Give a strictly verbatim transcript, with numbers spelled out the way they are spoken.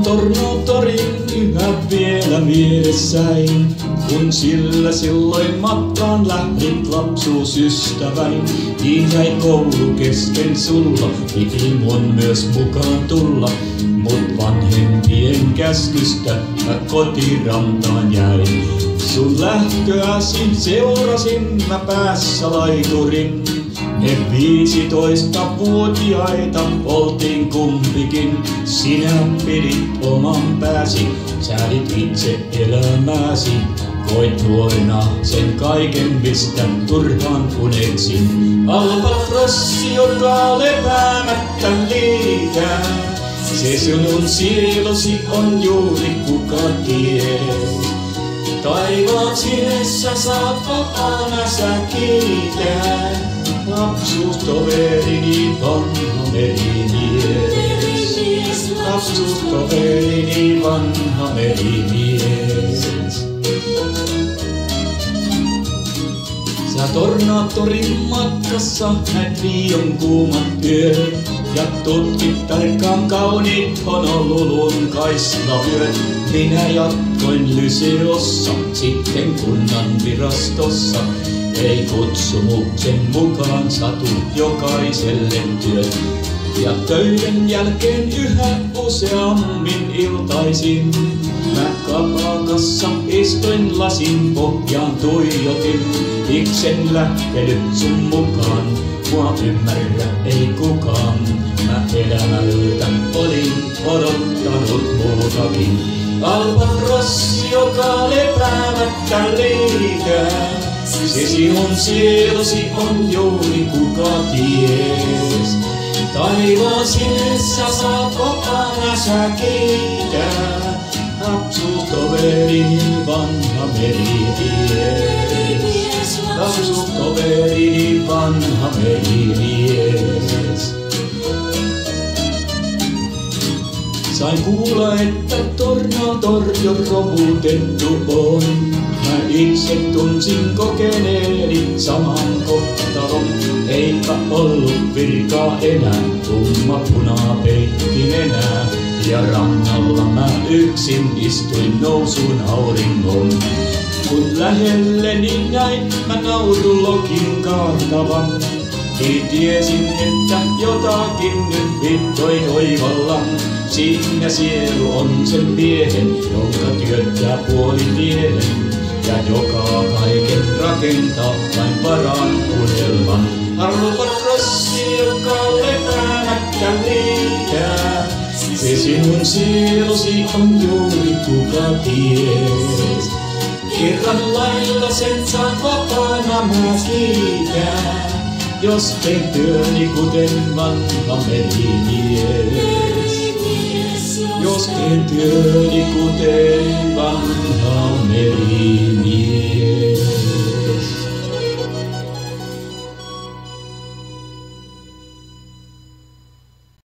Katson Tornotorin yhä vielä mielessäin, kun sillä silloin matkaan lähdit lapsuusystäväin. Niin jäi koulu kesken sulla, piti mun myös mukaan tulla, mut vanhempien käskystä mä kotirantaan jäin. Sun lähtöäsi seurasin mä päässä laiturin. Me viisitoistavuotiaita oltiin kumpikin. Sinä pidit oman pääsi, säädit itse elämääsi. Koit nuorena sen kaiken, mistä turhaan uneksin. Albatrossi, joka lepäämättä liikää. Se sinun sielusi on juuri kuka tie. Taivaan sinessä saat vapaana sä kiitää. Lapsuustoverini vanha merimies. Lapsuustoverini vanha merimies. Sä Tornatorin matkassa näit Rion kuumat yöt ja tutkit tarkkaan kauniit Honolulun kaislavyöt. Minä jatkoin Lyseossa, sitten kunnan virastossa. Ei kutsumuksen mukaan satu jokaiselle työt. Ja töiden jälkeen yhä useammin iltaisin mä kapakassa istuin lasin pohjaan tuijotin. Iksen lähtenyt sun mukaan, mua ymmärrä ei kukaan. Mä elämältä olin odottanut muutakin. Albatrossi, joka lepäämättä liikää. Se sinun sielusi on juuri kuka ties. Taivaan sinessä saat vapaana sä kiitää. Lapsuustoverini vanha merimies. Lapsuustoverini vanha merimies. Sain kuulla, että Tornotor jo romutettu on. Mä itse tunsin kokeneeni saman kohtalon. Eipä ollut virkaa enää, tumma punaa peitti nenää. Ja rannalla mä yksin istuin nousun auringon. Kun lähelleni näin mä naurulokin kaartavan. Niin tiesin, että jotakin nyt vittoin oivallan. Siinä sielu on sen miehen, jonka työttää puolitiehen. Ja joka kaiken rakentaa vain varaan unelman. Albatrossi, joka lepäämättä liikää. Se sinun sielusi on juuri kuka ties. Kerran lailla sen saat vapaana mä kiitää. Jos teen työni kuten vanha merimies. Jos teen työni kuten vanha merimies.